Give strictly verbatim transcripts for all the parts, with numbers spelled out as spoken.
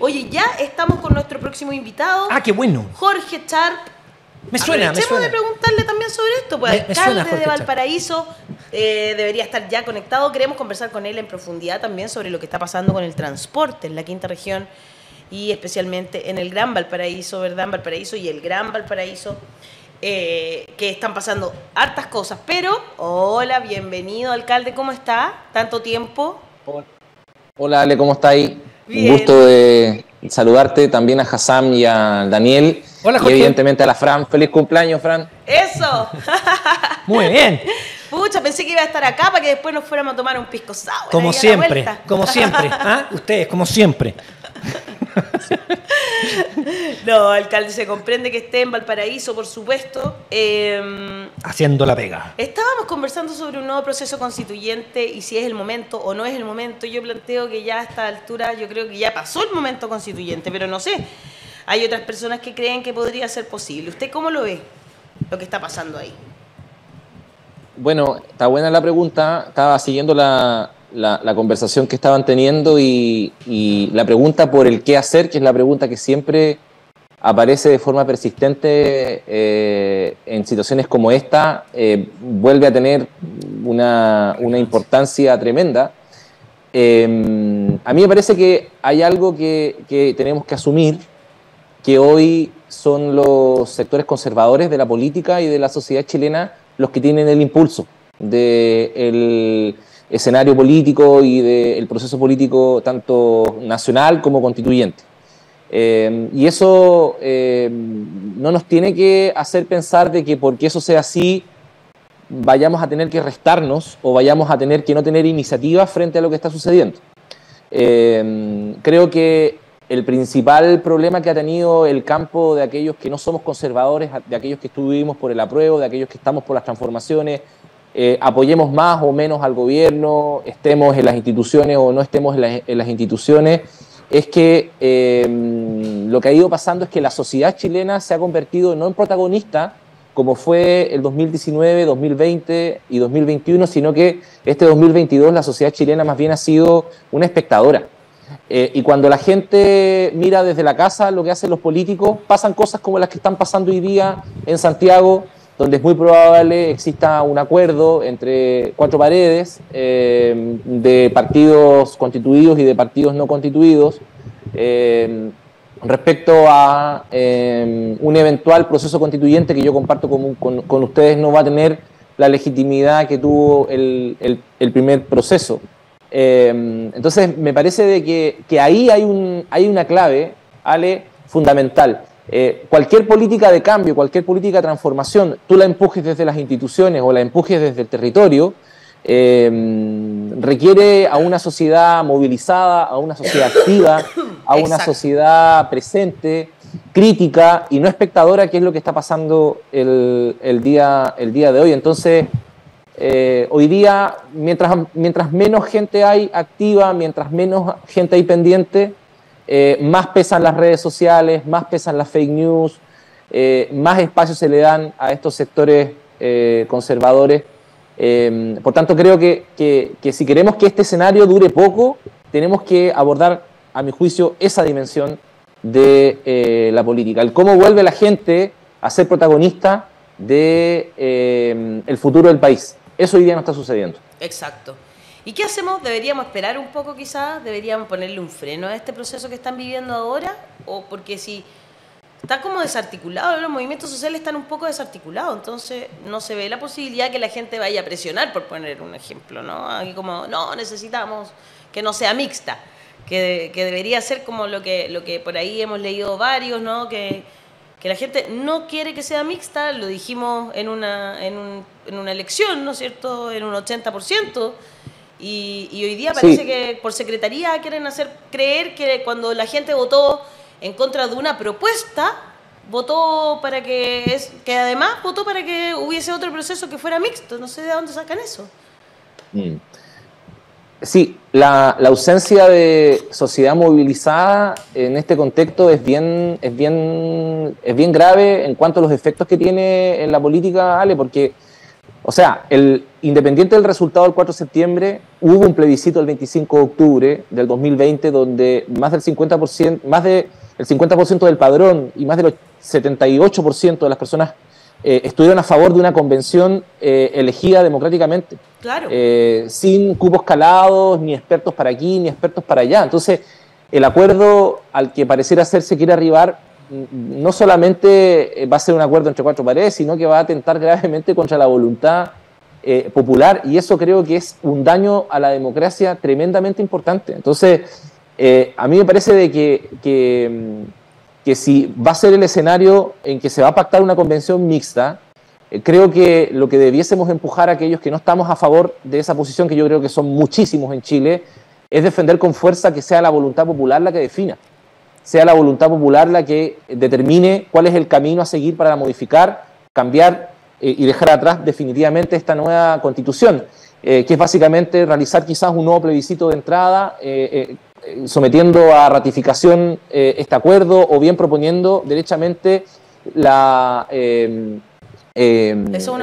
Oye, ya estamos con nuestro próximo invitado. Ah, qué bueno. Jorge Sharp. Me suena, me suena. de preguntarle también sobre esto. Pues, me, me alcalde suena, de Valparaíso, eh, debería estar ya conectado. Queremos conversar con él en profundidad también sobre lo que está pasando con el transporte en la quinta región y especialmente en el Gran Valparaíso, ¿verdad? En Valparaíso y el Gran Valparaíso, eh, que están pasando hartas cosas. Pero, hola, bienvenido, alcalde, ¿cómo está? ¿Tanto tiempo? Hola, Ale, ¿cómo estáis? Bien. Un gusto de saludarte, también a Hassam y a Daniel. Hola, Jorge. Y evidentemente a la Fran. ¡Feliz cumpleaños, Fran! ¡Eso! Muy bien. Pucha, pensé que iba a estar acá para que después nos fuéramos a tomar un pisco sour. Como siempre, como siempre. ¿Ah? Ustedes, como siempre. No, alcalde, se comprende que esté en Valparaíso, por supuesto. Eh, Haciendo la pega. Estábamos conversando sobre un nuevo proceso constituyente y si es el momento o no es el momento. Yo planteo que ya a esta altura yo creo que ya pasó el momento constituyente, pero no sé. Hay otras personas que creen que podría ser posible. ¿Usted cómo lo ve, lo que está pasando ahí? Bueno, está buena la pregunta. Estaba siguiendo la, la, la conversación que estaban teniendo y, y la pregunta por el qué hacer, que es la pregunta que siempre aparece de forma persistente eh, en situaciones como esta, eh, vuelve a tener una, una importancia tremenda. Eh, a mí me parece que hay algo que, que tenemos que asumir, que hoy son los sectores conservadores de la política y de la sociedad chilena los que tienen el impulso del escenario político y del proceso político tanto nacional como constituyente. Eh, y eso eh, no nos tiene que hacer pensar de que porque eso sea así vayamos a tener que restarnos o vayamos a tener que no tener iniciativa frente a lo que está sucediendo. Eh, creo que el principal problema que ha tenido el campo de aquellos que no somos conservadores, de aquellos que estuvimos por el apruebo, de aquellos que estamos por las transformaciones, eh, apoyemos más o menos al gobierno, estemos en las instituciones o no estemos en las, en las instituciones, es que eh, lo que ha ido pasando es que la sociedad chilena se ha convertido no en protagonista, como fue el dos mil diecinueve, dos mil veinte y dos mil veintiuno, sino que este dos mil veintidós la sociedad chilena más bien ha sido una espectadora. Eh, y cuando la gente mira desde la casa lo que hacen los políticos, pasan cosas como las que están pasando hoy día en Santiago, donde es muy probable exista un acuerdo entre cuatro paredes eh, de partidos constituidos y de partidos no constituidos eh, respecto a eh, un eventual proceso constituyente que yo comparto con, con, con ustedes no va a tener la legitimidad que tuvo el, el, el primer proceso. Eh, entonces me parece de que, que ahí hay, un, hay una clave, Ale, fundamental. Eh, cualquier política de cambio, cualquier política de transformación, tú la empujes desde las instituciones o la empujes desde el territorio, eh, requiere a una sociedad movilizada, a una sociedad activa, a una Exacto. sociedad presente, crítica y no espectadora, que es lo que está pasando el, el, día, el día de hoy. Entonces, Eh, hoy día, mientras, mientras menos gente hay activa, mientras menos gente hay pendiente, eh, más pesan las redes sociales, más pesan las fake news, eh, más espacio se le dan a estos sectores eh, conservadores. Eh, por tanto, creo que, que, que si queremos que este escenario dure poco, tenemos que abordar, a mi juicio, esa dimensión de eh, la política. El cómo vuelve la gente a ser protagonista de eh, el futuro del país. Eso hoy día no está sucediendo. Exacto. ¿Y qué hacemos? ¿Deberíamos esperar un poco quizás? ¿Deberíamos ponerle un freno a este proceso que están viviendo ahora? ¿O porque si está como desarticulado, los movimientos sociales están un poco desarticulados, entonces no se ve la posibilidad que la gente vaya a presionar, por poner un ejemplo, ¿no? Aquí como, no, necesitamos que no sea mixta, que, que debería ser como lo que, lo que por ahí hemos leído varios, ¿no? Que que la gente no quiere que sea mixta, lo dijimos en una, en un, en una elección, ¿no es cierto?, en un ochenta por ciento, y, y hoy día parece sí. que por secretaría quieren hacer creer que cuando la gente votó en contra de una propuesta, votó para que, es, que además votó para que hubiese otro proceso que fuera mixto. No sé de dónde sacan eso. Mm. Sí, la, la ausencia de sociedad movilizada en este contexto es bien, es, bien, es bien grave en cuanto a los efectos que tiene en la política, Ale, porque O sea, el, independiente del resultado del cuatro de septiembre, hubo un plebiscito el veinticinco de octubre del dos mil veinte donde más del cincuenta por ciento, más del cincuenta por ciento del padrón y más del setenta y ocho por ciento de las personas eh, estuvieron a favor de una convención eh, elegida democráticamente. Claro. Eh, sin cupos calados, ni expertos para aquí, ni expertos para allá. Entonces, el acuerdo al que pareciera ser se quiere arribar no solamente va a ser un acuerdo entre cuatro paredes, sino que va a atentar gravemente contra la voluntad eh, popular, y eso creo que es un daño a la democracia tremendamente importante. Entonces, eh, a mí me parece de que, que, que si va a ser el escenario en que se va a pactar una convención mixta, eh, creo que lo que debiésemos empujar a aquellos que no estamos a favor de esa posición, que yo creo que son muchísimos en Chile, es defender con fuerza que sea la voluntad popular la que defina, sea la voluntad popular la que determine cuál es el camino a seguir para modificar, cambiar eh, y dejar atrás definitivamente esta nueva constitución, eh, que es básicamente realizar quizás un nuevo plebiscito de entrada, eh, eh, sometiendo a ratificación eh, este acuerdo, o bien proponiendo derechamente la, eh, eh,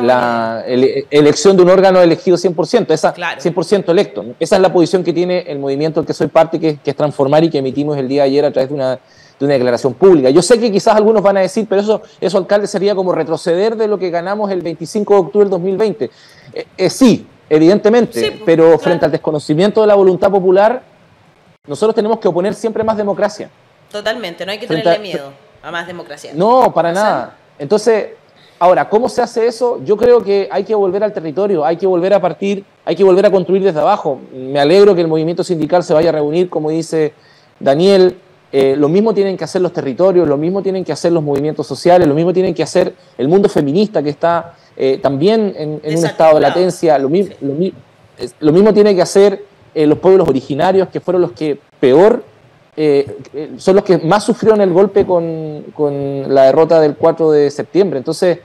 la ele elección de un órgano elegido cien por ciento, esa, claro. cien por ciento electo. Esa es la posición que tiene el movimiento del que soy parte, que, que es Transformar, y que emitimos el día de ayer a través de una, de una declaración pública. Yo sé que quizás algunos van a decir, pero eso, eso alcalde, sería como retroceder de lo que ganamos el veinticinco de octubre del dos mil veinte. Eh, eh, sí, evidentemente, sí, pero claro. frente al desconocimiento de la voluntad popular, nosotros tenemos que oponer siempre más democracia. Totalmente, no hay que tenerle a, miedo a más democracia. No, para nada. Entonces, ahora, ¿cómo se hace eso? Yo creo que hay que volver al territorio, hay que volver a partir, hay que volver a construir desde abajo. Me alegro que el movimiento sindical se vaya a reunir, como dice Daniel. Eh, lo mismo tienen que hacer los territorios, lo mismo tienen que hacer los movimientos sociales, lo mismo tienen que hacer el mundo feminista, que está eh, también en, en un estado de latencia. Lo, mi, sí. lo, mi, lo mismo tiene que hacer eh, los pueblos originarios, que fueron los que peor, eh, son los que más sufrieron el golpe con, con la derrota del cuatro de septiembre. Entonces,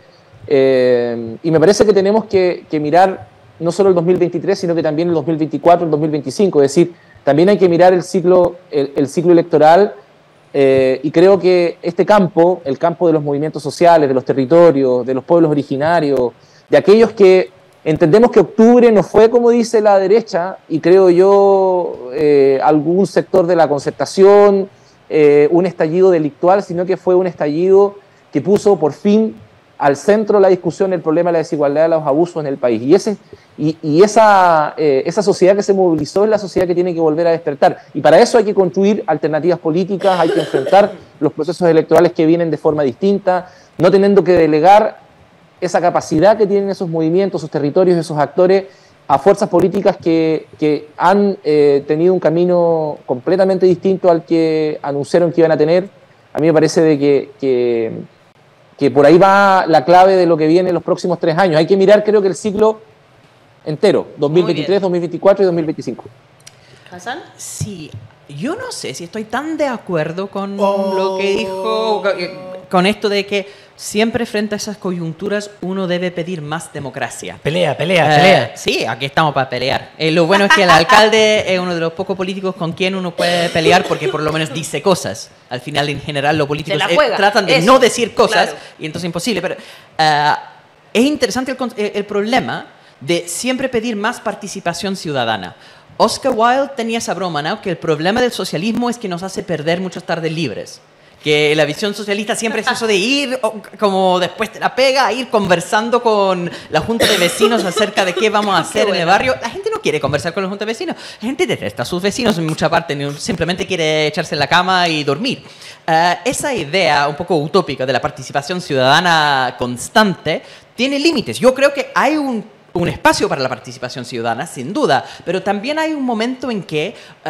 eh, y me parece que tenemos que, que mirar no solo el dos mil veintitrés, sino que también el dos mil veinticuatro, el dos mil veinticinco, es decir, también hay que mirar el ciclo, el, el ciclo electoral, eh, y creo que este campo, el campo de los movimientos sociales, de los territorios, de los pueblos originarios, de aquellos que entendemos que octubre no fue, como dice la derecha, y creo yo, eh, algún sector de la concertación, eh, un estallido delictual, sino que fue un estallido que puso por fin al centro de la discusión el problema de la desigualdad, de los abusos en el país. Y, ese, y, y esa, eh, esa sociedad que se movilizó es la sociedad que tiene que volver a despertar. Y para eso hay que construir alternativas políticas, hay que enfrentar los procesos electorales que vienen de forma distinta, no teniendo que delegar esa capacidad que tienen esos movimientos, esos territorios, esos actores, a fuerzas políticas que, que han eh, tenido un camino completamente distinto al que anunciaron que iban a tener. A mí me parece de que... que que por ahí va la clave de lo que viene en los próximos tres años. Hay que mirar, creo que el ciclo entero, dos mil veintitrés, dos mil veinticuatro y dos mil veinticinco. ¿Hassan? Sí, yo no sé si estoy tan de acuerdo con oh. lo que dijo, con esto de que siempre frente a esas coyunturas uno debe pedir más democracia. Pelea, pelea, eh, pelea. Sí, aquí estamos para pelear. Eh, lo bueno es que el alcalde es uno de los pocos políticos con quien uno puede pelear, porque por lo menos dice cosas. Al final, en general, los políticos eh, tratan de Eso. no decir cosas, claro. y entonces es imposible. Pero uh, es interesante el, el problema de siempre pedir más participación ciudadana. Oscar Wilde tenía esa broma, ¿no? Que el problema del socialismo es que nos hace perder muchas tardes libres. Que la visión socialista siempre es eso de ir, como después de la pega, ir conversando con la junta de vecinos acerca de qué vamos a hacer en el barrio. La gente no quiere conversar con la junta de vecinos. La gente detesta a sus vecinos en mucha parte, simplemente quiere echarse en la cama y dormir. Uh, esa idea un poco utópica de la participación ciudadana constante tiene límites. Yo creo que hay un un espacio para la participación ciudadana, sin duda, pero también hay un momento en que uh,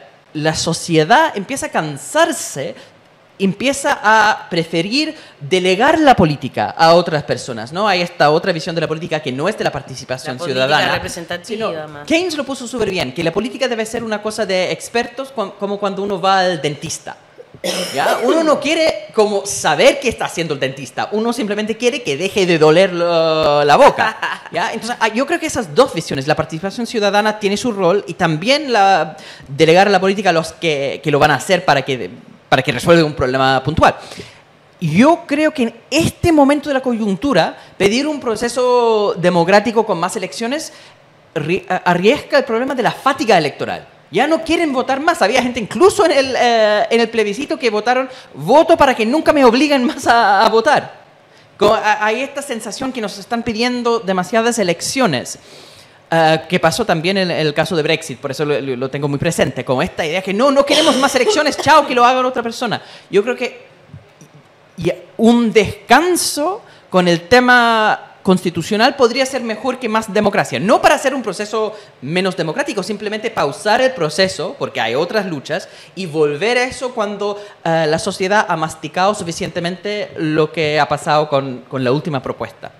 la sociedad empieza a cansarse, empieza a preferir delegar la política a otras personas, ¿no? Hay esta otra visión de la política que no es de la participación la ciudadana. Política representativa, más. Keynes lo puso súper bien, que la política debe ser una cosa de expertos, como cuando uno va al dentista. ¿Ya? Uno no quiere como saber qué está haciendo el dentista, uno simplemente quiere que deje de doler lo, la boca, ¿ya? Entonces yo creo que esas dos visiones, la participación ciudadana tiene su rol, y también la, delegar a la política a los que, que lo van a hacer para que, para que resuelva un problema puntual. yo creo que en este momento de la coyuntura, pedir un proceso democrático con más elecciones arriesga el problema de la fatiga electoral. Ya no quieren votar más. Había gente incluso en el, eh, en el plebiscito que votaron voto para que nunca me obliguen más a, a votar. Como, a, hay esta sensación que nos están pidiendo demasiadas elecciones. Uh, que pasó también en el caso de Brexit, por eso lo, lo tengo muy presente, como esta idea que no, no queremos más elecciones, chao, que lo haga otra persona. Yo creo que y un descanso con el tema constitucional podría ser mejor que más democracia. No para hacer un proceso menos democrático, simplemente pausar el proceso, porque hay otras luchas, y volver a eso cuando uh, la sociedad ha masticado suficientemente lo que ha pasado con, con la última propuesta.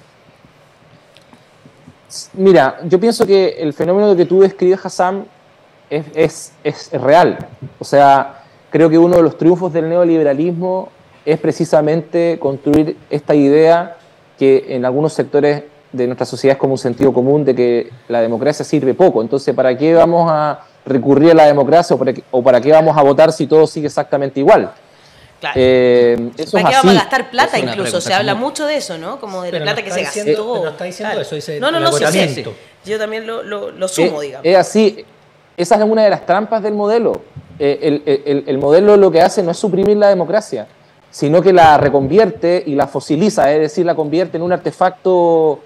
Mira, yo pienso que el fenómeno que tú describes, Hassam, es, es, es real. O sea, creo que uno de los triunfos del neoliberalismo es precisamente construir esta idea que en algunos sectores de nuestra sociedad es como un sentido común de que la democracia sirve poco. Entonces, ¿para qué vamos a recurrir a la democracia o para qué, o para qué vamos a votar si todo sigue exactamente igual? Claro. Eh, eso ¿Para es qué así. vamos a gastar plata? Es incluso se habla mucho de eso, ¿no? Como de la pero plata no que se está gastó. diciendo, pero no está diciendo Claro. eso, dice no, no, el no, sí, sí, agotamiento. sí. Yo también lo, lo, lo sumo, es, digamos. Es así. Esa es una de las trampas del modelo. Eh, el, el, el modelo lo que hace no es suprimir la democracia, sino que la reconvierte y la fosiliza, es decir, la convierte en un artefacto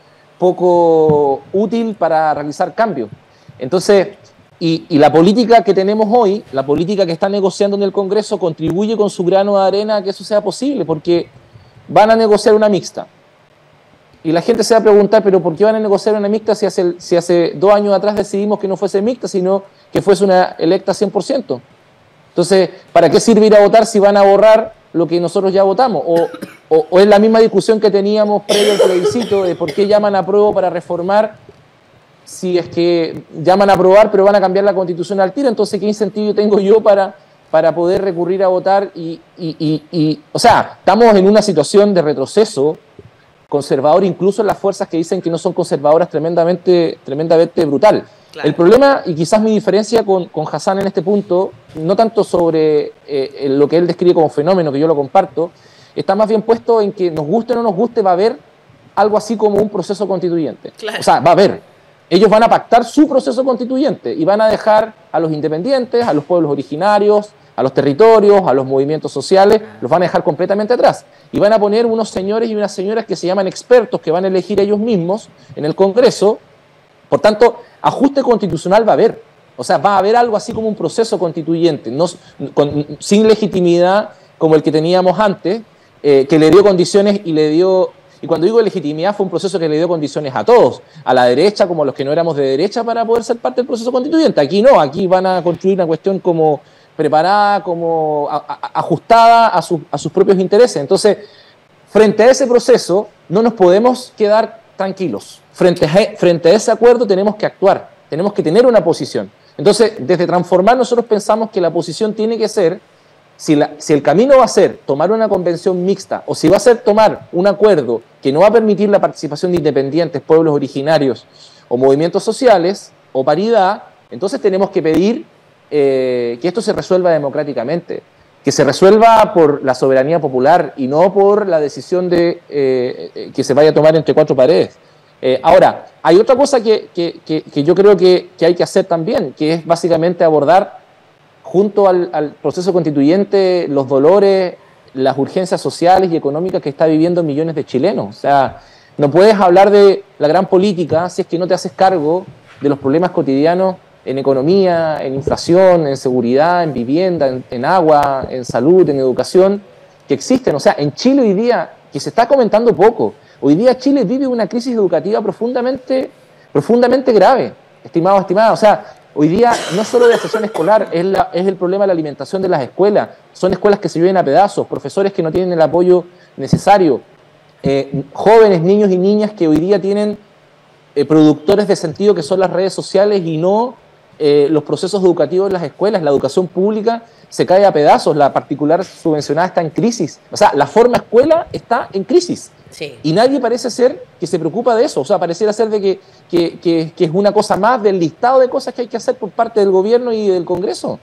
poco útil para realizar cambios. Entonces, y, y la política que tenemos hoy, la política que está negociando en el Congreso, contribuye con su grano de arena a que eso sea posible, porque van a negociar una mixta. Y la gente se va a preguntar, ¿pero por qué van a negociar una mixta si hace, si hace dos años atrás decidimos que no fuese mixta, sino que fuese una electa cien por ciento? Entonces, ¿para qué sirve ir a votar si van a borrar lo que nosotros ya votamos? O, o, o es la misma discusión que teníamos previo al plebiscito de por qué llaman a apruebo para reformar, si es que llaman a aprobar pero van a cambiar la Constitución al tiro. Entonces, ¿qué incentivo tengo yo para, para poder recurrir a votar? Y, y, y, y, o sea, estamos en una situación de retroceso conservador, incluso en las fuerzas que dicen que no son conservadoras, tremendamente, tremendamente brutal. Claro. El problema, y quizás mi diferencia con, con Hassan en este punto, no tanto sobre eh, lo que él describe como fenómeno, que yo lo comparto, está más bien puesto en que nos guste o no nos guste, va a haber algo así como un proceso constituyente. Claro. O sea, va a haber. Ellos van a pactar su proceso constituyente y van a dejar a los independientes, a los pueblos originarios, a los territorios, a los movimientos sociales, los van a dejar completamente atrás. Y van a poner unos señores y unas señoras que se llaman expertos, que van a elegir ellos mismos en el Congreso. Por tanto, ajuste constitucional va a haber. O sea, va a haber algo así como un proceso constituyente, no, con, sin legitimidad como el que teníamos antes, eh, que le dio condiciones y le dio... Y cuando digo legitimidad, fue un proceso que le dio condiciones a todos, a la derecha como a los que no éramos de derecha, para poder ser parte del proceso constituyente. Aquí no, aquí van a construir una cuestión como preparada, como a, a, ajustada a, su, a sus propios intereses. Entonces, frente a ese proceso, no nos podemos quedar tranquilos. Frente a, frente a ese acuerdo tenemos que actuar, tenemos que tener una posición. Entonces, desde Transformar nosotros pensamos que la posición tiene que ser, si, la, si el camino va a ser tomar una convención mixta, o si va a ser tomar un acuerdo que no va a permitir la participación de independientes, pueblos originarios o movimientos sociales, o paridad, entonces tenemos que pedir eh, que esto se resuelva democráticamente, que se resuelva por la soberanía popular y no por la decisión de eh, que se vaya a tomar entre cuatro paredes. Eh, ahora, hay otra cosa que, que, que, que yo creo que, que hay que hacer también, que es básicamente abordar junto al, al proceso constituyente los dolores, las urgencias sociales y económicas que está viviendo millones de chilenos. O sea, no puedes hablar de la gran política si es que no te haces cargo de los problemas cotidianos en economía, en inflación, en seguridad, en vivienda, en, en agua, en salud, en educación, que existen. O sea, en Chile hoy día, que se está comentando poco, hoy día Chile vive una crisis educativa profundamente, profundamente grave, estimado, estimada. O sea, hoy día no solo de la sesión escolar, es, la, es el problema de la alimentación de las escuelas. Son escuelas que se viven a pedazos, profesores que no tienen el apoyo necesario, eh, jóvenes, niños y niñas que hoy día tienen eh, productores de sentido que son las redes sociales y no eh, los procesos educativos en las escuelas. La educación pública se cae a pedazos, la particular subvencionada está en crisis. O sea, la forma escuela está en crisis. Sí. Y nadie parece ser que se preocupa de eso. O sea, pareciera ser de que, que, que, que es una cosa más del listado de cosas que hay que hacer por parte del gobierno y del Congreso.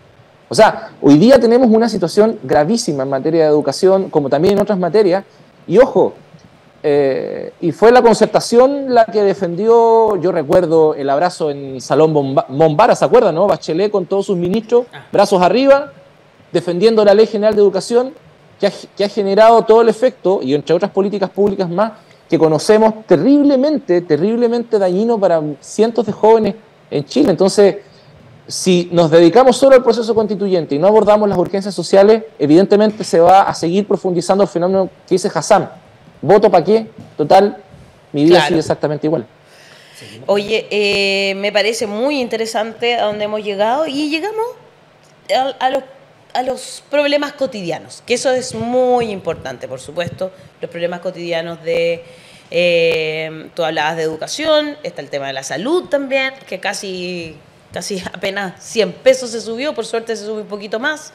O sea, hoy día tenemos una situación gravísima en materia de educación, como también en otras materias, y ojo, eh, y fue la concertación la que defendió, yo recuerdo el abrazo en el Salón Bombara, ¿se acuerdan, no? Bachelet con todos sus ministros, brazos arriba, defendiendo la Ley General de Educación, que ha, que ha generado todo el efecto, y entre otras políticas públicas más, que conocemos terriblemente, terriblemente dañino para cientos de jóvenes en Chile. Entonces, si nos dedicamos solo al proceso constituyente y no abordamos las urgencias sociales, evidentemente se va a seguir profundizando el fenómeno que dice Hassam. ¿Voto para qué? Total, mi vida claro. sigue exactamente igual. Oye, eh, me parece muy interesante a dónde hemos llegado y llegamos a, a, los, a los problemas cotidianos, que eso es muy importante, por supuesto, los problemas cotidianos de... Eh, tú hablabas de educación, está el tema de la salud también, que casi... casi apenas cien pesos se subió, por suerte se subió un poquito más.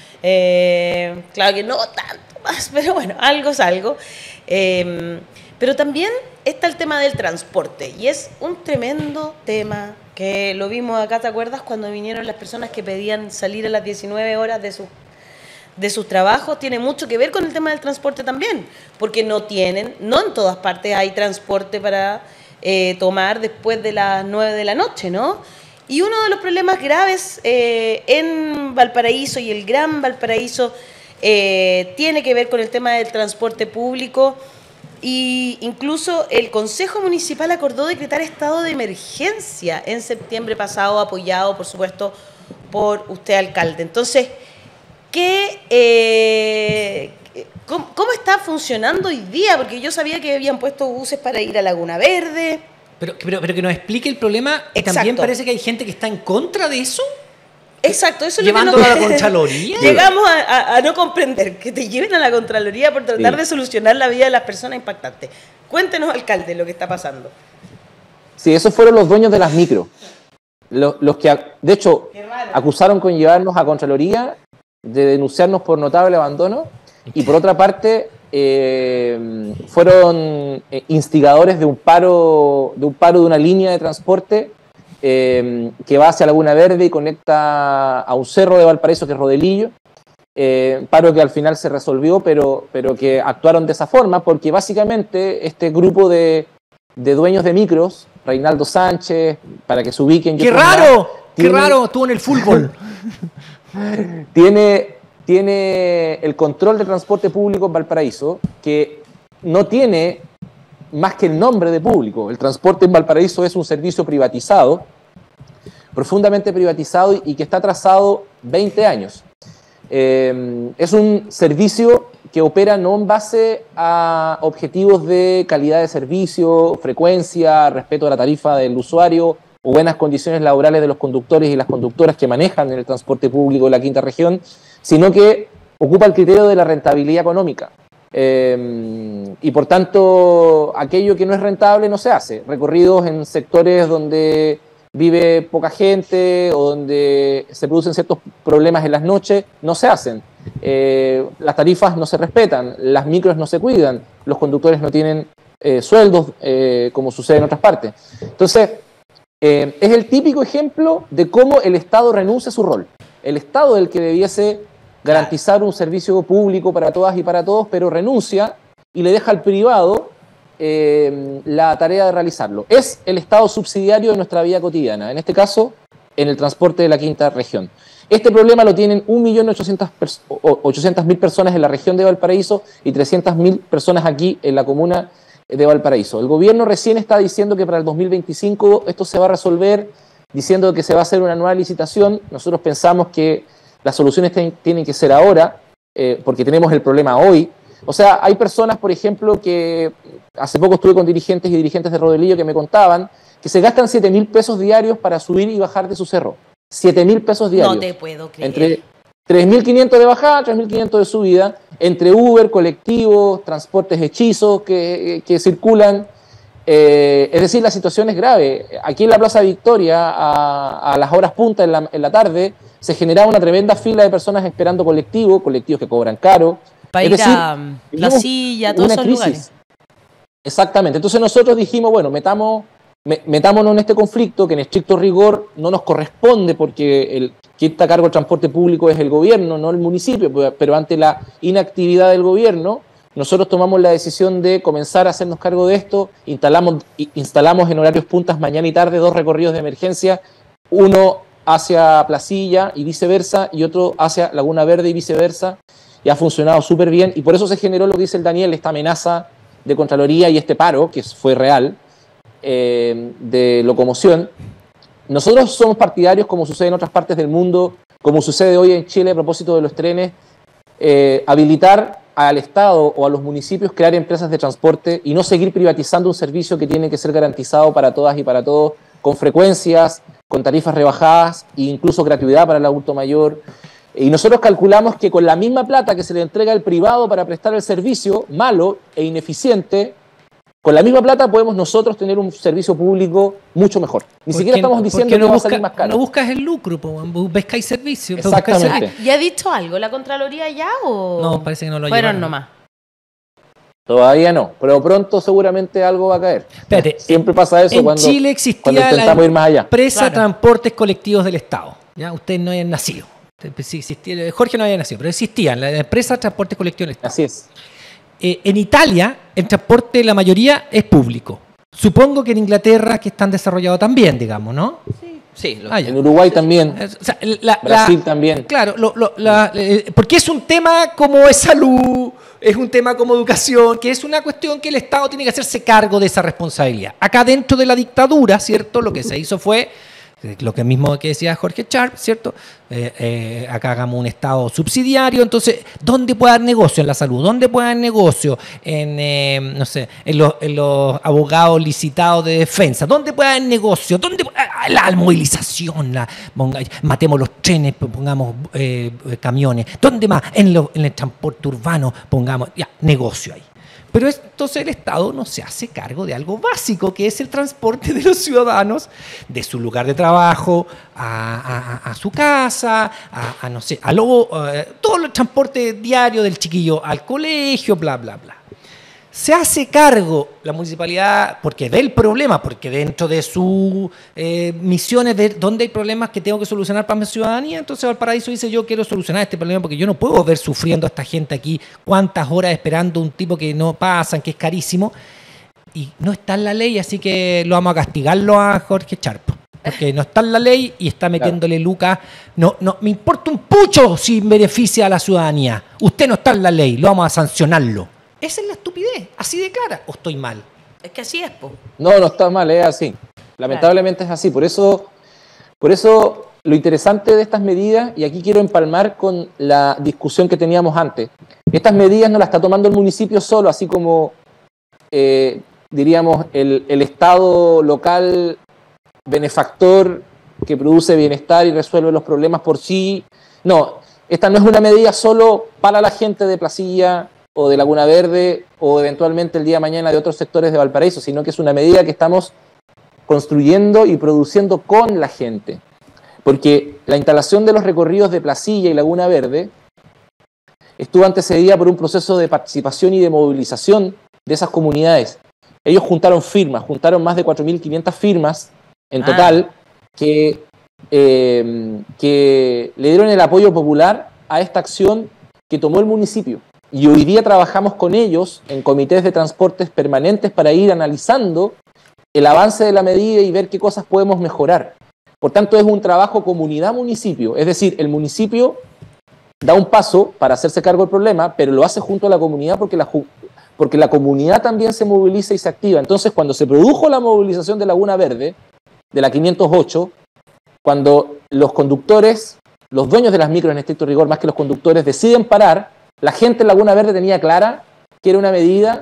Eh, claro que no tanto más, pero bueno, algo es algo. Eh, pero también está el tema del transporte, y es un tremendo tema que lo vimos acá, ¿te acuerdas? Cuando vinieron las personas que pedían salir a las diecinueve horas de, su, de sus trabajos, tiene mucho que ver con el tema del transporte también, porque no tienen, no en todas partes hay transporte para eh, tomar después de las nueve de la noche, ¿no? Y uno de los problemas graves eh, en Valparaíso y el Gran Valparaíso eh, tiene que ver con el tema del transporte público, y incluso el Consejo Municipal acordó decretar estado de emergencia en septiembre pasado, apoyado, por supuesto, por usted, alcalde. Entonces, ¿qué, eh, cómo, ¿cómo está funcionando hoy día? Porque yo sabía que habían puesto buses para ir a Laguna Verde. Pero, pero, pero que nos explique el problema. Y también parece que hay gente que está en contra de eso. Exacto, eso es ¿Llevándolo lo que a la Contraloría? Llegamos a, a, a no comprender que te lleven a la Contraloría por tratar sí. de solucionar la vida de las personas impactantes. Cuéntenos, alcalde, lo que está pasando. Sí, esos fueron los dueños de las micros. Los, los que, de hecho, acusaron con llevarnos a Contraloría, de denunciarnos por notable abandono, y por otra parte... Eh, fueron instigadores de un paro de un paro de una línea de transporte eh, que va hacia Laguna Verde y conecta a un cerro de Valparaíso que es Rodelillo, eh, paro que al final se resolvió, pero, pero que actuaron de esa forma porque básicamente este grupo de, de dueños de micros, Reinaldo Sánchez, para que se ubiquen... ¡Qué raro! ¡Qué raro! Estuvo en el fútbol. tiene... tiene el control del transporte público en Valparaíso, que no tiene más que el nombre de público. El transporte en Valparaíso es un servicio privatizado, profundamente privatizado, y que está trazado veinte años. Eh, es un servicio que opera no en base a objetivos de calidad de servicio, frecuencia, respeto a la tarifa del usuario o buenas condiciones laborales de los conductores y las conductoras que manejan en el transporte público de la quinta región, sino que ocupa el criterio de la rentabilidad económica. Eh, y por tanto, aquello que no es rentable no se hace. Recorridos en sectores donde vive poca gente o donde se producen ciertos problemas en las noches, no se hacen. Eh, las tarifas no se respetan, las micros no se cuidan, los conductores no tienen eh, sueldos, eh, como sucede en otras partes. Entonces, eh, es el típico ejemplo de cómo el Estado renuncia a su rol. El Estado es el que debiese garantizar un servicio público para todas y para todos, pero renuncia y le deja al privado eh, la tarea de realizarlo. Es el Estado subsidiario de nuestra vida cotidiana, en este caso, en el transporte de la quinta región. Este problema lo tienen un millón ochocientas mil personas en la región de Valparaíso y trescientas mil personas aquí en la comuna de Valparaíso. El gobierno recién está diciendo que para el dos mil veinticinco esto se va a resolver, diciendo que se va a hacer una nueva licitación. Nosotros pensamos que las soluciones ten, tienen que ser ahora, eh, porque tenemos el problema hoy. O sea, hay personas, por ejemplo, que hace poco estuve con dirigentes y dirigentes de Rodelillo que me contaban que se gastan siete mil pesos diarios para subir y bajar de su cerro. siete mil pesos diarios. No te puedo creer. Entre tres mil quinientos de bajada, tres mil quinientos de subida, entre Uber, colectivos, transportes hechizos que, que circulan. Eh, es decir, la situación es grave. Aquí en la Plaza Victoria, a, a las horas punta en la, en la tarde, se generaba una tremenda fila de personas esperando colectivos, colectivos que cobran caro. Para ir decir, a La Silla, todos esos crisis. lugares. Exactamente. Entonces nosotros dijimos, bueno, metamos, metámonos en este conflicto que en estricto rigor no nos corresponde porque el que está a cargo del transporte público es el gobierno, no el municipio, pero ante la inactividad del gobierno, nosotros tomamos la decisión de comenzar a hacernos cargo de esto, instalamos, instalamos en horarios puntas mañana y tarde dos recorridos de emergencia, uno hacia Placilla y viceversa, y otro hacia Laguna Verde y viceversa, y ha funcionado súper bien, y por eso se generó lo que dice el Daniel, esta amenaza de Contraloría y este paro, que fue real, eh, de locomoción. Nosotros somos partidarios, como sucede en otras partes del mundo, como sucede hoy en Chile a propósito de los trenes, eh, habilitar al Estado o a los municipios crear empresas de transporte y no seguir privatizando un servicio que tiene que ser garantizado para todas y para todos, con frecuencias, con tarifas rebajadas e incluso gratuidad para el adulto mayor. Y nosotros calculamos que con la misma plata que se le entrega al privado para prestar el servicio, malo e ineficiente, con la misma plata podemos nosotros tener un servicio público mucho mejor. Ni siquiera estamos diciendo que no va a salir más caro. No buscas el lucro, buscáis servicio. Exactamente. ¿Ya ha dicho algo la Contraloría ya o...? No, parece que no lo fueron llevaron. nomás. Todavía no, pero pronto seguramente algo va a caer. Espérate, siempre pasa eso en cuando, Chile existía cuando intentamos la ir más allá. empresa Claro. Transportes Colectivos del Estado. ¿Ya? Ustedes no hayan nacido. Sí, existía, Jorge no había nacido, pero existían la empresa Transportes Colectivos del Estado. Así es. Eh, en Italia, el transporte, la mayoría es público. Supongo que en Inglaterra, que están desarrollados también, digamos, ¿no? Sí, lo- Ah, ya. En Uruguay también. Eh, o sea, la- Brasil la- también. Claro, lo- lo- la- eh, porque es un tema como es salud, es un tema como educación, que es una cuestión que el Estado tiene que hacerse cargo de esa responsabilidad. Acá dentro de la dictadura, ¿cierto? Lo que se hizo fue eh, lo que mismo que decía Jorge Sharp, ¿cierto? Eh, eh, acá hagamos un Estado subsidiario, entonces, ¿dónde puede haber negocio en la salud? ¿Dónde puede haber negocio en, eh, no sé, en los, en los abogados licitados de defensa? ¿Dónde puede haber negocio? ¿Dónde ah, la movilización? La, ponga, matemos los trenes, pongamos eh, camiones. ¿Dónde más? En, lo, en el transporte urbano, pongamos, ya, negocio ahí. Pero entonces el Estado no se hace cargo de algo básico, que es el transporte de los ciudadanos de su lugar de trabajo a, a, a su casa, a, a no sé, a lo, eh, todo el transporte diario del chiquillo al colegio, bla, bla, bla. Se hace cargo la municipalidad porque ve el problema, porque dentro de sus eh, misiones de dónde hay problemas que tengo que solucionar para mi ciudadanía, entonces Valparaíso dice yo quiero solucionar este problema porque yo no puedo ver sufriendo a esta gente aquí cuántas horas esperando un tipo que no pasan, que es carísimo, y no está en la ley, así que lo vamos a castigarlo a Jorge Sharp. Porque no está en la ley y está metiéndole claro. lucas. No, no, me importa un pucho si beneficia a la ciudadanía. Usted no está en la ley, lo vamos a sancionarlo. Esa es la estupidez, así de clara, o estoy mal. Es que así es, po. No, no está mal, es así. Lamentablemente claro. es así. Por eso, por eso lo interesante de estas medidas, y aquí quiero empalmar con la discusión que teníamos antes, estas medidas no las está tomando el municipio solo, así como, eh, diríamos, el, el Estado local benefactor que produce bienestar y resuelve los problemas por sí. No, esta no es una medida solo para la gente de Placilla o de Laguna Verde, o eventualmente el día de mañana de otros sectores de Valparaíso, sino que es una medida que estamos construyendo y produciendo con la gente. Porque la instalación de los recorridos de Placilla y Laguna Verde estuvo antecedida por un proceso de participación y de movilización de esas comunidades. Ellos juntaron firmas, juntaron más de cuatro mil quinientas firmas en total, ah. que, eh, que le dieron el apoyo popular a esta acción que tomó el municipio. Y hoy día trabajamos con ellos en comités de transportes permanentes para ir analizando el avance de la medida y ver qué cosas podemos mejorar. Por tanto, es un trabajo comunidad-municipio. Es decir, el municipio da un paso para hacerse cargo del problema, pero lo hace junto a la comunidad porque la, porque la comunidad también se moviliza y se activa. Entonces, cuando se produjo la movilización de Laguna Verde, de la quinientos ocho, cuando los conductores, los dueños de las micros en estricto rigor, más que los conductores, deciden parar, la gente en Laguna Verde tenía clara que era una medida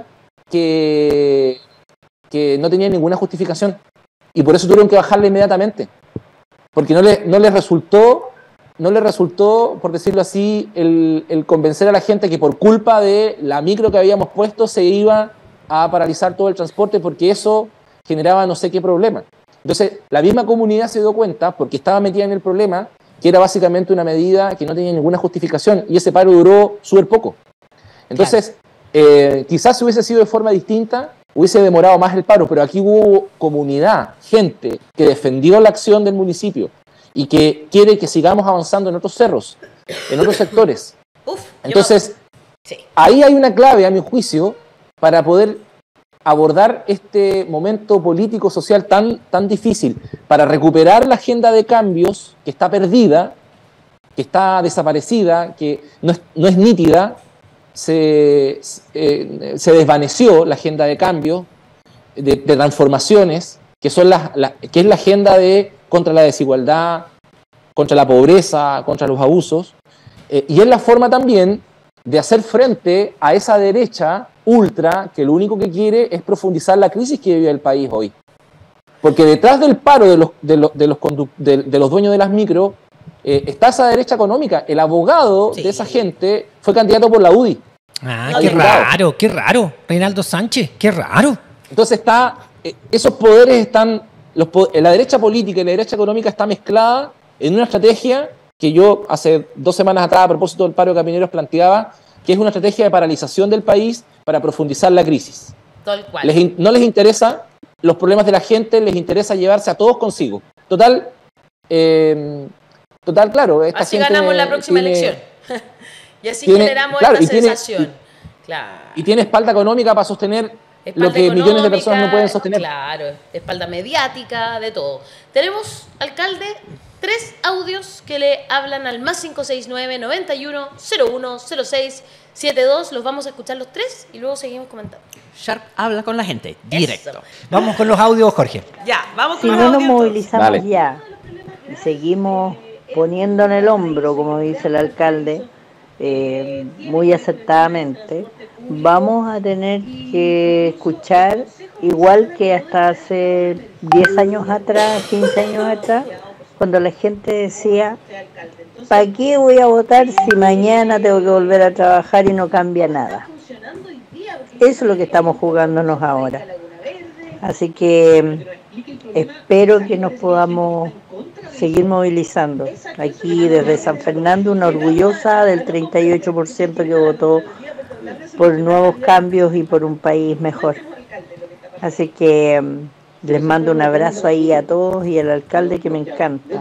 que, que no tenía ninguna justificación y por eso tuvieron que bajarla inmediatamente, porque no les no le resultó, no le resultó, por decirlo así, el, el convencer a la gente que por culpa de la micro que habíamos puesto se iba a paralizar todo el transporte porque eso generaba no sé qué problema. Entonces, la misma comunidad se dio cuenta, porque estaba metida en el problema, que era básicamente una medida que no tenía ninguna justificación y ese paro duró súper poco. Entonces, claro. eh, quizás si hubiese sido de forma distinta, hubiese demorado más el paro, pero aquí hubo comunidad, gente que defendió la acción del municipio y que quiere que sigamos avanzando en otros cerros, en otros sectores. Uf, Entonces, sí. ahí hay una clave, a mi juicio, para poder abordar este momento político, social tan, tan difícil, para recuperar la agenda de cambios que está perdida, que está desaparecida, que no es, no es nítida. Se, eh, se desvaneció la agenda de cambio, de, de transformaciones, que, son las, la, que es la agenda de contra la desigualdad, contra la pobreza, contra los abusos, eh, y es la forma también de hacer frente a esa derecha ultra que lo único que quiere es profundizar la crisis que vive el país hoy. Porque detrás del paro de los, de los, de los, de, de los dueños de las micro, Eh, está esa derecha económica. El abogado sí. de esa gente fue candidato por la U D I. Ah, qué raro, qué raro. Reinaldo Sánchez, qué raro. Entonces está, eh, esos poderes están, los, la derecha política y la derecha económica está mezclada en una estrategia que yo hace dos semanas atrás, a propósito del paro de camioneros, planteaba, que es una estrategia de paralización del país para profundizar la crisis. Tal cual. Les, no les interesa los problemas de la gente, les interesa llevarse a todos consigo. Total, eh, Total, claro. Esta así ganamos la próxima tiene, elección. Y así tiene, generamos claro, esta y sensación. Tiene, y, claro. y tiene espalda económica para sostener espalda lo que millones de personas no pueden sostener. Claro, espalda mediática, de todo. Tenemos, alcalde, tres audios que le hablan al más cinco seis nueve, noventa y uno, cero uno, cero seis, siete dos. Los vamos a escuchar los tres y luego seguimos comentando. Sharp habla con la gente, directo. Eso. Vamos con los audios, Jorge. Ya, vamos si con no los audios. Si no nos movilizamos Dale. ya y seguimos poniendo en el hombro, como dice el alcalde, eh, muy acertadamente, vamos a tener que escuchar, igual que hasta hace diez años atrás, quince años atrás, cuando la gente decía, ¿para qué voy a votar si mañana tengo que volver a trabajar y no cambia nada? Eso es lo que estamos jugándonos ahora. Así que espero que nos podamos seguir movilizando. Aquí desde San Fernando, una orgullosa del treinta y ocho por ciento que votó por nuevos cambios y por un país mejor. Así que um, les mando un abrazo ahí a todos y al alcalde, que me encanta.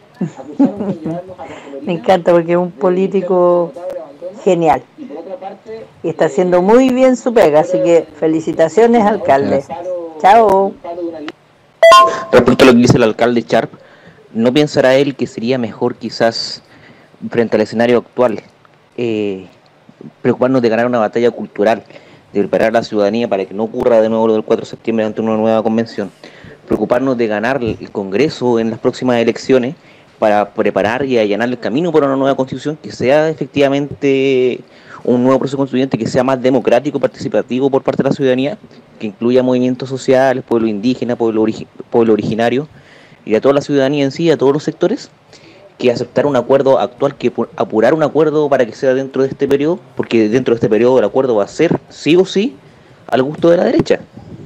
Me encanta porque es un político genial y está haciendo muy bien su pega, así que felicitaciones, alcalde. Chao. Respecto a lo que dice el alcalde Sharp, ¿no pensará él que sería mejor quizás frente al escenario actual eh, preocuparnos de ganar una batalla cultural, de preparar a la ciudadanía para que no ocurra de nuevo lo del cuatro de septiembre ante una nueva convención, preocuparnos de ganar el Congreso en las próximas elecciones para preparar y allanar el camino para una nueva constitución que sea efectivamente un nuevo proceso constituyente que sea más democrático, participativo por parte de la ciudadanía, que incluya movimientos sociales, pueblo indígena, pueblo, origi- pueblo originario y a toda la ciudadanía en sí, a todos los sectores, que aceptar un acuerdo actual, que apurar un acuerdo para que sea dentro de este periodo, porque dentro de este periodo el acuerdo va a ser sí o sí al gusto de la derecha.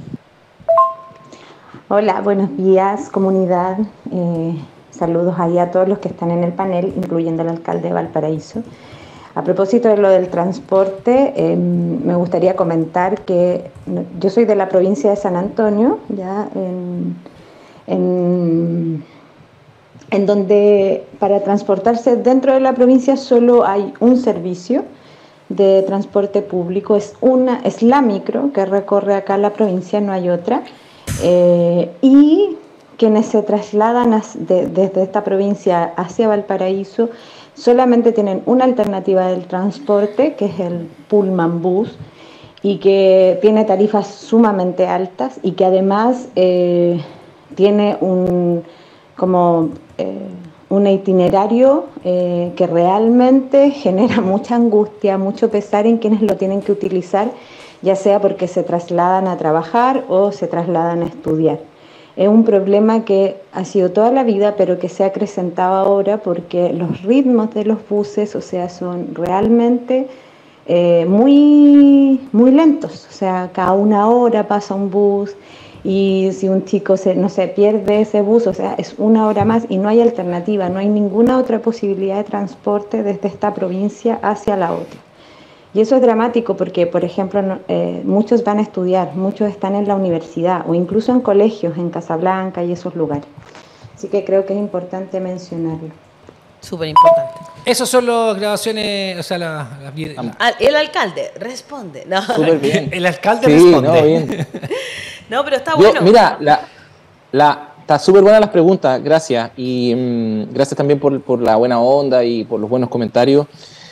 Hola, buenos días, comunidad. Eh, saludos ahí a todos los que están en el panel, incluyendo al alcalde de Valparaíso. A propósito de lo del transporte, eh, me gustaría comentar que yo soy de la provincia de San Antonio, ya en, en, en donde para transportarse dentro de la provincia solo hay un servicio de transporte público, es, una, es la micro que recorre acá la provincia, no hay otra, eh, y quienes se trasladan de, desde esta provincia hacia Valparaíso solamente tienen una alternativa del transporte, que es el Pullman Bus, y que tiene tarifas sumamente altas y que además eh, tiene un, como, eh, un itinerario eh, que realmente genera mucha angustia, mucho pesar en quienes lo tienen que utilizar, ya sea porque se trasladan a trabajar o se trasladan a estudiar. Es un problema que ha sido toda la vida, pero que se ha acrecentado ahora porque los ritmos de los buses, o sea, son realmente eh, muy, muy lentos. O sea, cada una hora pasa un bus y si un chico se, no se pierde ese bus, o sea, es una hora más y no hay alternativa, no hay ninguna otra posibilidad de transporte desde esta provincia hacia la otra. Y eso es dramático porque, por ejemplo, no, eh, muchos van a estudiar, muchos están en la universidad o incluso en colegios, en Casablanca y esos lugares. Así que creo que es importante mencionarlo. Súper importante. Esas son las grabaciones, o sea, la, la, la... Ah, el alcalde responde. No. Súper bien. El alcalde sí, responde. No, bien. no, pero está Yo, bueno. Mira, la, la, está súper buena las preguntas, gracias. Y mmm, gracias también por, por la buena onda y por los buenos comentarios.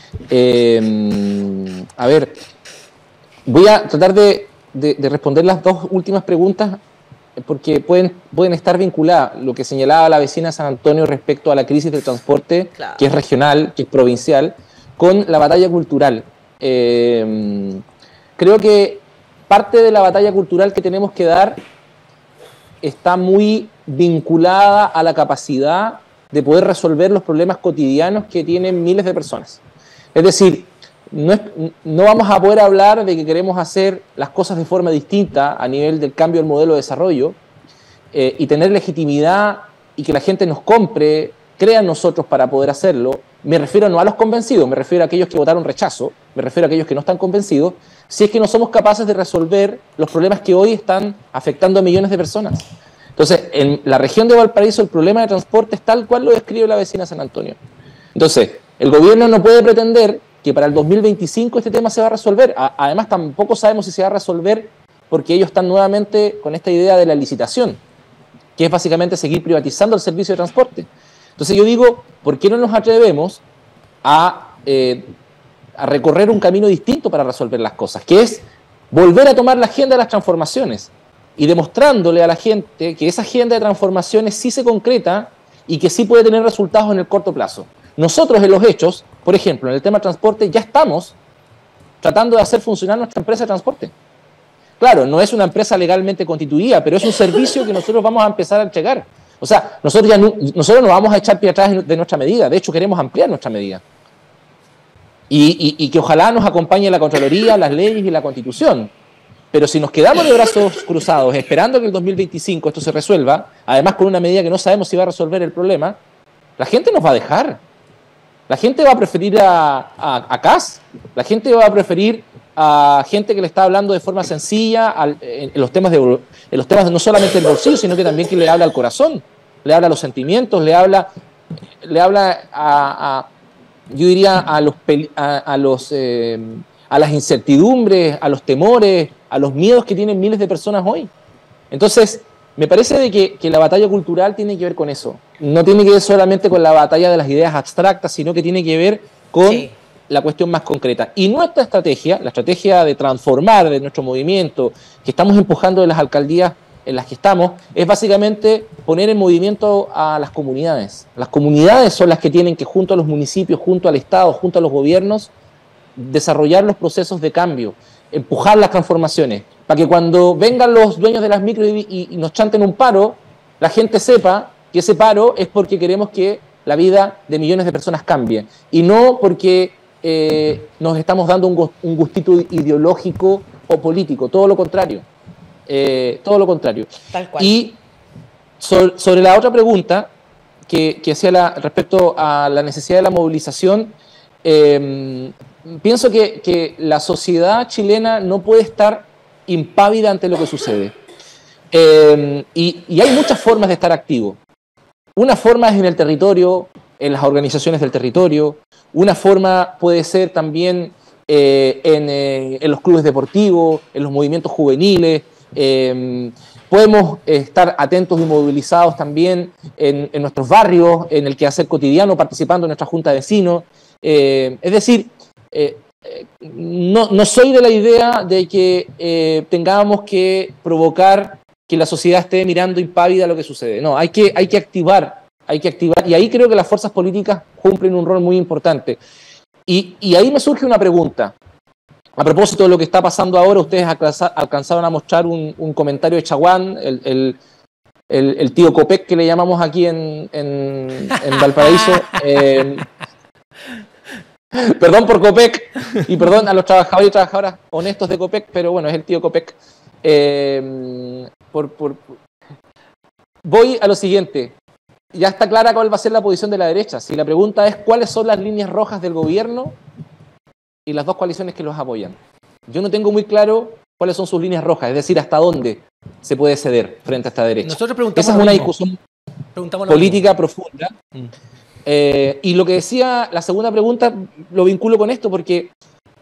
Eh, a ver, voy a tratar de, de, de responder las dos últimas preguntas porque pueden, pueden estar vinculadas. Lo que señalaba la vecina de San Antonio respecto a la crisis del transporte, claro, que es regional, que es provincial, con la batalla cultural. Eh, creo que parte de la batalla cultural que tenemos que dar está muy vinculada a la capacidad de poder resolver los problemas cotidianos que tienen miles de personas. Es decir, no, es, no vamos a poder hablar de que queremos hacer las cosas de forma distinta a nivel del cambio del modelo de desarrollo eh, y tener legitimidad y que la gente nos compre, crea en nosotros para poder hacerlo. Me refiero no a los convencidos, me refiero a aquellos que votaron rechazo, me refiero a aquellos que no están convencidos, si es que no somos capaces de resolver los problemas que hoy están afectando a millones de personas. Entonces, en la región de Valparaíso el problema de transporte es tal cual lo describe la vecina San Antonio. Entonces, el gobierno no puede pretender que para el dos mil veinticinco este tema se va a resolver. A, además, tampoco sabemos si se va a resolver porque ellos están nuevamente con esta idea de la licitación, que es básicamente seguir privatizando el servicio de transporte. Entonces yo digo, ¿por qué no nos atrevemos a, eh, a recorrer un camino distinto para resolver las cosas? Que es volver a tomar la agenda de las transformaciones y demostrándole a la gente que esa agenda de transformaciones sí se concreta y que sí puede tener resultados en el corto plazo. Nosotros en los hechos, por ejemplo, en el tema de transporte, ya estamos tratando de hacer funcionar nuestra empresa de transporte. Claro, no es una empresa legalmente constituida, pero es un servicio que nosotros vamos a empezar a entregar. O sea, nosotros, ya no, nosotros no vamos a echar pie atrás de nuestra medida, de hecho queremos ampliar nuestra medida. Y, y, y que ojalá nos acompañe la Contraloría, las leyes y la Constitución. Pero si nos quedamos de brazos cruzados esperando que el dos mil veinticinco esto se resuelva, además con una medida que no sabemos si va a resolver el problema, la gente nos va a dejar. La gente va a preferir a, a, a C A S, la gente va a preferir a gente que le está hablando de forma sencilla al, en, en los temas de, en los temas de no solamente del bolsillo, sino que también que le habla al corazón, le habla a los sentimientos, le habla, le habla a, a yo diría a los a, a los eh, a las incertidumbres, a los temores, a los miedos que tienen miles de personas hoy. Entonces, me parece de que, que la batalla cultural tiene que ver con eso. No tiene que ver solamente con la batalla de las ideas abstractas, sino que tiene que ver con sí. la cuestión más concreta. Y nuestra estrategia, la estrategia de transformar de nuestro movimiento, que estamos empujando de las alcaldías en las que estamos, es básicamente poner en movimiento a las comunidades. Las comunidades son las que tienen que, junto a los municipios, junto al Estado, junto a los gobiernos, desarrollar los procesos de cambio, empujar las transformaciones, para que cuando vengan los dueños de las micros y, y, y nos chanten un paro, la gente sepa que ese paro es porque queremos que la vida de millones de personas cambie, y no porque eh, nos estamos dando un, un gustito ideológico o político, todo lo contrario, eh, todo lo contrario. Tal cual. Y sobre, sobre la otra pregunta que, que hacía la, respecto a la necesidad de la movilización, eh, pienso que, que la sociedad chilena no puede estar impávida ante lo que sucede. Eh, y, y hay muchas formas de estar activo. Una forma es en el territorio, en las organizaciones del territorio. Una forma puede ser también eh, en, eh, en los clubes deportivos, en los movimientos juveniles. Eh, podemos estar atentos y movilizados también en, en nuestros barrios, en el quehacer cotidiano, participando en nuestra junta de vecinos. Eh, es decir, eh, eh, no, no soy de la idea de que eh, tengamos que provocar que la sociedad esté mirando impávida lo que sucede. No, hay que, hay que activar, hay que activar, y ahí creo que las fuerzas políticas cumplen un rol muy importante. Y, y ahí me surge una pregunta. A propósito de lo que está pasando ahora, ustedes alcanzaron a mostrar un, un comentario de Chaguán, el, el, el, el tío Copec que le llamamos aquí en, en, en Valparaíso. Eh, Perdón por Copec y perdón a los trabajadores y trabajadoras honestos de Copec, pero bueno, es el tío Copec. Eh, por, por, por. Voy a lo siguiente. Ya está clara cuál va a ser la posición de la derecha. Si la pregunta es cuáles son las líneas rojas del gobierno, y las dos coaliciones que los apoyan. Yo no tengo muy claro cuáles son sus líneas rojas, es decir, hasta dónde se puede ceder frente a esta derecha. Nosotros preguntamos Esa es una discusión política profunda. Mm. Eh, y lo que decía la segunda pregunta lo vinculo con esto porque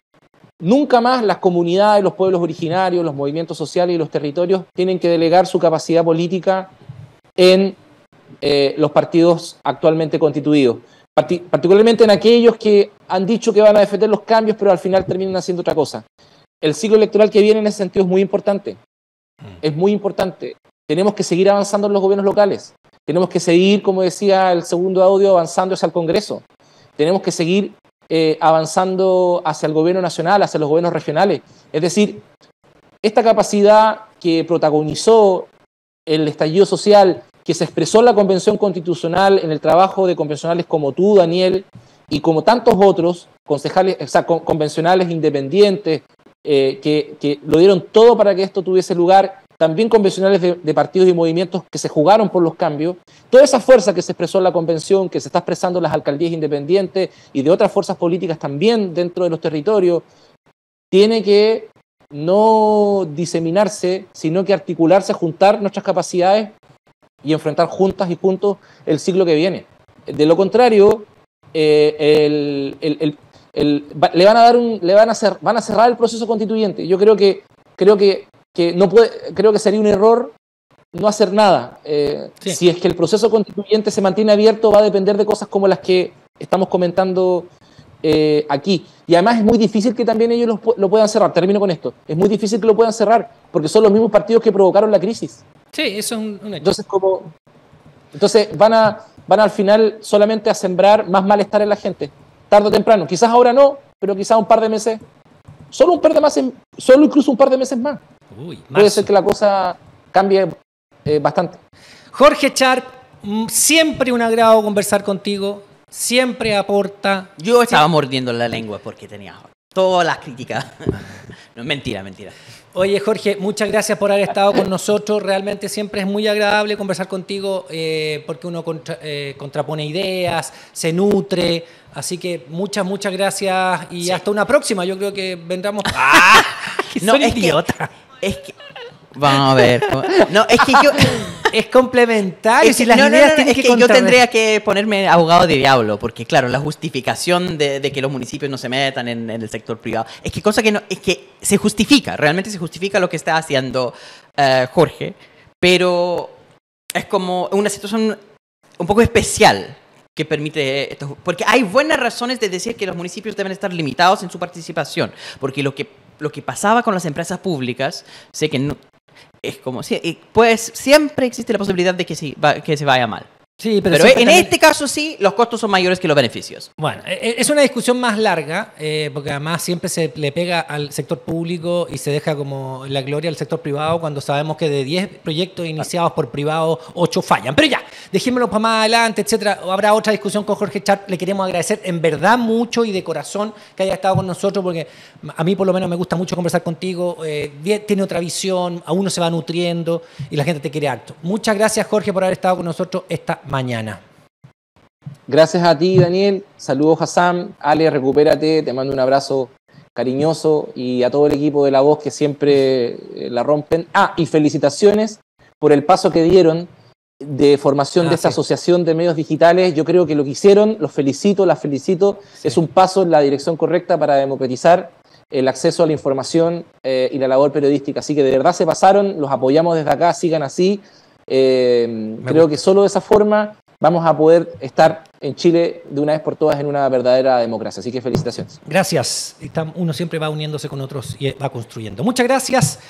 nunca más las comunidades, los pueblos originarios, los movimientos sociales y los territorios tienen que delegar su capacidad política en eh, los partidos actualmente constituidos. Parti- particularmente en aquellos que han dicho que van a defender los cambios, pero al final terminan haciendo otra cosa. El ciclo electoral que viene en ese sentido es muy importante. Es muy importante. Tenemos que seguir avanzando en los gobiernos locales. Tenemos que seguir, como decía el segundo audio, avanzando hacia el Congreso. Tenemos que seguir eh, avanzando hacia el gobierno nacional, hacia los gobiernos regionales. Es decir, esta capacidad que protagonizó el estallido social, que se expresó en la Convención Constitucional, en el trabajo de convencionales como tú, Daniel, y como tantos otros, concejales, o sea, con, convencionales independientes, eh, que, que lo dieron todo para que esto tuviese lugar, también convencionales de, de partidos y movimientos que se jugaron por los cambios, toda esa fuerza que se expresó en la Convención, que se está expresando en las alcaldías independientes y de otras fuerzas políticas también dentro de los territorios, tiene que no diseminarse, sino que articularse, juntar nuestras capacidades y enfrentar juntas y juntos el ciclo que viene. De lo contrario, eh, el, el, el, el, va, le van a dar un, le van a hacer, van a cerrar el proceso constituyente. Yo creo que creo que, que no puede, creo que sería un error no hacer nada. Eh, sí. Si es que el proceso constituyente se mantiene abierto, va a depender de cosas como las que estamos comentando eh, aquí. Y además es muy difícil que también ellos lo, lo puedan cerrar. Termino con esto. Es muy difícil que lo puedan cerrar porque son los mismos partidos que provocaron la crisis. Sí, eso es un, un hecho. Entonces, como, entonces van, a, van al final solamente a sembrar más malestar en la gente, tarde o temprano. Quizás ahora no, pero quizás un par de meses, solo un par de meses, solo incluso un par de meses más. Uy, puede ser que la cosa cambie eh, bastante. Jorge Sharp, siempre un agrado conversar contigo, siempre aporta. Yo estaba siempre mordiendo la lengua porque tenía todas las críticas. No, mentira, mentira. Oye, Jorge, muchas gracias por haber estado con nosotros. Realmente siempre es muy agradable conversar contigo eh, porque uno contra, eh, contrapone ideas, se nutre. Así que muchas, muchas gracias y sí, hasta una próxima. Yo creo que vendremos... ¡Ah! No, es idiota. Que, es que... Vamos a ver. No, es que yo... Es complementario. Es que, si las no, ideas no, no, no, es que, que yo tendría que ponerme abogado de diablo, porque claro, la justificación de, de que los municipios no se metan en, en el sector privado, es que cosa que no, es que se justifica, realmente se justifica lo que está haciendo uh, Jorge, pero es como una situación un poco especial que permite esto, porque hay buenas razones de decir que los municipios deben estar limitados en su participación, porque lo que, lo que pasaba con las empresas públicas, sé que no, es como, pues siempre existe la posibilidad de que, sí, que se vaya mal. Sí, pero, pero en también... este caso sí, los costos son mayores que los beneficios. Bueno, es una discusión más larga, eh, porque además siempre se le pega al sector público y se deja como la gloria al sector privado cuando sabemos que de diez proyectos iniciados por privados, ocho fallan. Pero ya, dejémoslo para más adelante, etcétera. Habrá otra discusión con Jorge Sharp. Le queremos agradecer en verdad mucho y de corazón que haya estado con nosotros, porque a mí por lo menos me gusta mucho conversar contigo. Eh, tiene otra visión, a uno se va nutriendo y la gente te quiere harto. Muchas gracias, Jorge, por haber estado con nosotros esta mañana. Gracias a ti, Daniel. Saludos, Hassam. Ale, recupérate. Te mando un abrazo cariñoso y a todo el equipo de La Voz que siempre la rompen. Ah, y felicitaciones por el paso que dieron de formación ah, de esta sí. asociación de medios digitales. Yo creo que lo que hicieron, los felicito, las felicito. Sí. Es un paso en la dirección correcta para democratizar el acceso a la información eh, y la labor periodística. Así que de verdad se pasaron, los apoyamos desde acá, sigan así. Eh, creo gusta. que solo de esa forma vamos a poder estar en Chile de una vez por todas en una verdadera democracia. Así que felicitaciones. Gracias. Uno siempre va uniéndose con otros y va construyendo. Muchas gracias.